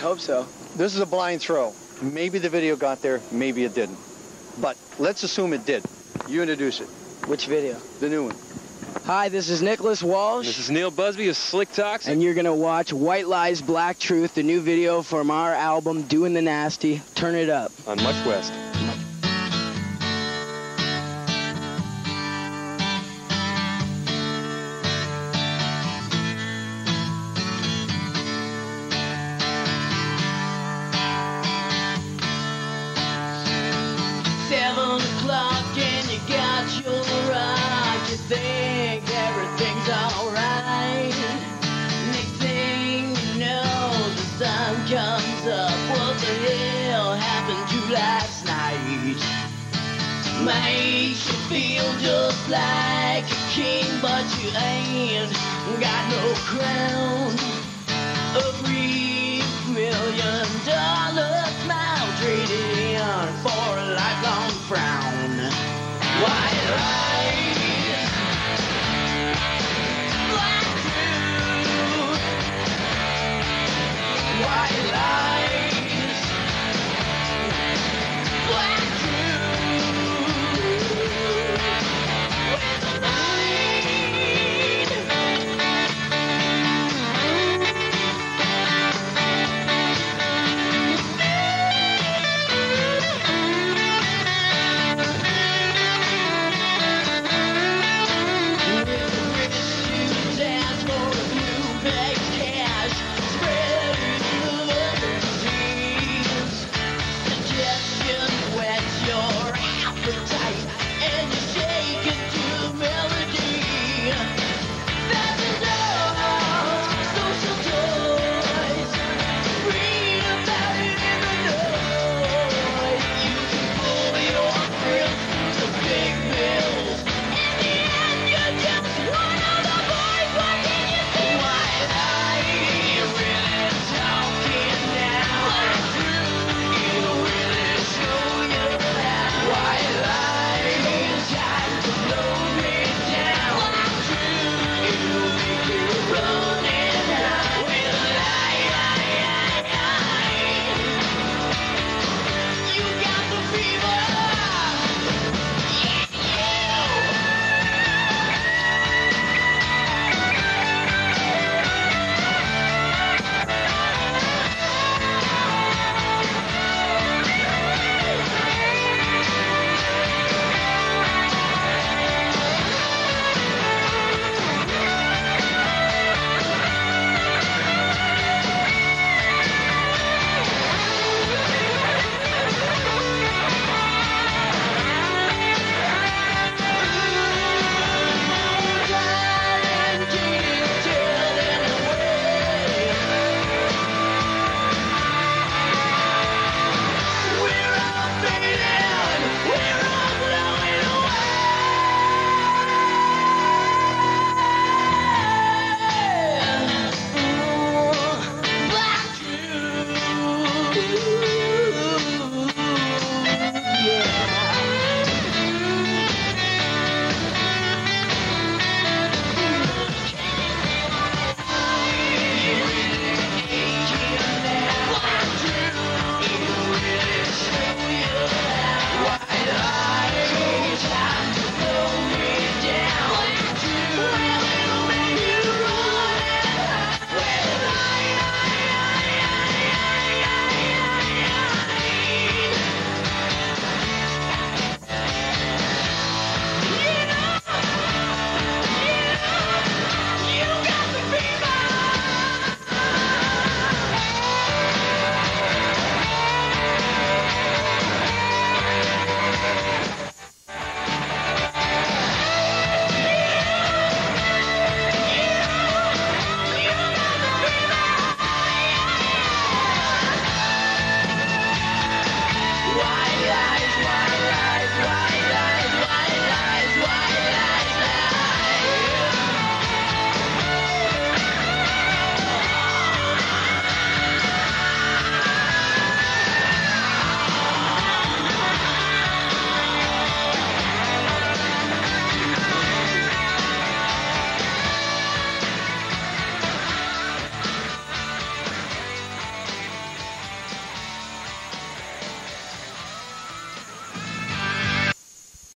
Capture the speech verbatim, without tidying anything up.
hope so. This is a blind throw. Maybe the video got there, maybe it didn't. But let's assume it did. You introduce it. Which video? The new one. Hi, this is Nicholas Walsh. This is Neal Busby of Slik Toxik. And you're going to watch White Lies, Black Truth, the new video from our album, Doin the Nasty. Turn it up. On Much West. Seven o'clock and you got your rock. You think everything's alright. Next thing you know, the sun comes up. What the hell happened to last night? Makes you feel just like a king, but you ain't got no crown. A three million dollar smile traded in for a lifelong frown. White lies, black truth. White lies.